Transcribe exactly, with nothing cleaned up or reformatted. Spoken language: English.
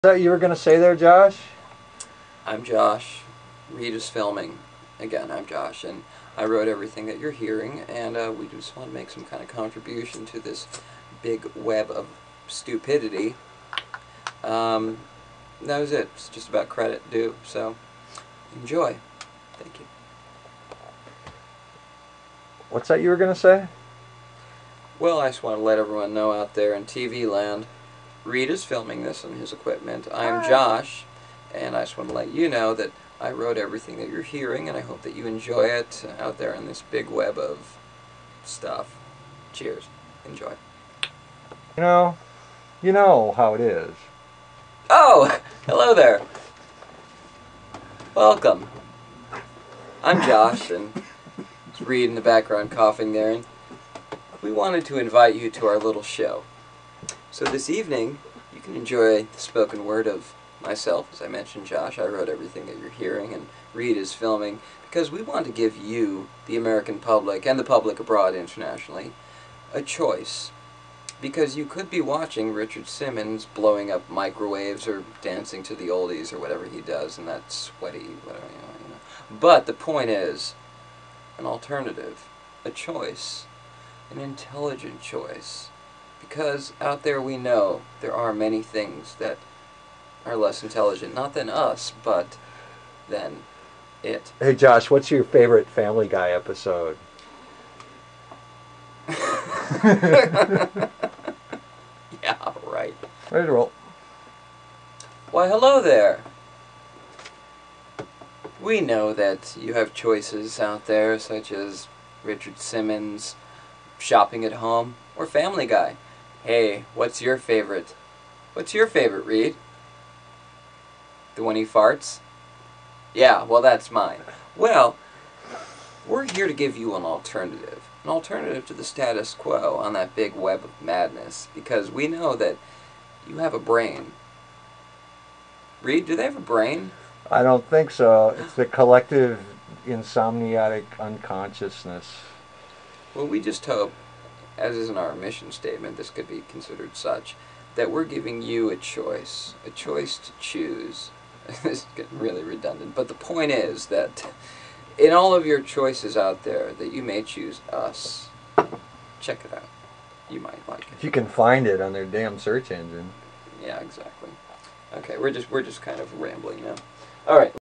That you were going to say there, Josh? I'm Josh. Reed is filming. Again, I'm Josh, and I wrote everything that you're hearing, and uh, we just want to make some kind of contribution to this big web of stupidity. Um, that was it. It's just about credit due, so enjoy. Thank you. What's that you were going to say? Well, I just want to let everyone know out there in T V land, Reed is filming this on his equipment. I'm Josh, and I just want to let you know that I wrote everything that you're hearing, and I hope that you enjoy it out there in this big web of stuff. Cheers. Enjoy. You know, you know how it is. Oh, hello there. Welcome. I'm Josh, and it's Reed in the background coughing there, and we wanted to invite you to our little show. So this evening, you can enjoy the spoken word of myself. As I mentioned, Josh, I wrote everything that you're hearing, and Reed is filming, because we want to give you, the American public, and the public abroad internationally, a choice. Because you could be watching Richard Simmons blowing up microwaves or dancing to the oldies or whatever he does in that sweaty, whatever, you know, you know. But the point is, an alternative, a choice, an intelligent choice. Because out there we know there are many things that are less intelligent, not than us, but than it. Hey, Josh, what's your favorite Family Guy episode? Yeah, right. Ready to roll. Why, hello there. We know that you have choices out there, such as Richard Simmons, Shopping at Home, or Family Guy. Hey, what's your favorite? What's your favorite, Reed? The one he farts? Yeah, well, that's mine. Well, we're here to give you an alternative. An alternative to the status quo on that big web of madness. Because we know that you have a brain. Reed, do they have a brain? I don't think so. It's the collective insomniatic unconsciousness. Well, we just hope, as is in our mission statement, this could be considered such, that we're giving you a choice. A choice to choose. This is getting really redundant. But the point is that in all of your choices out there, that you may choose us. Check it out. You might like it. If you can find it on their damn search engine. Yeah, exactly. Okay, we're just we're just kind of rambling now. All right.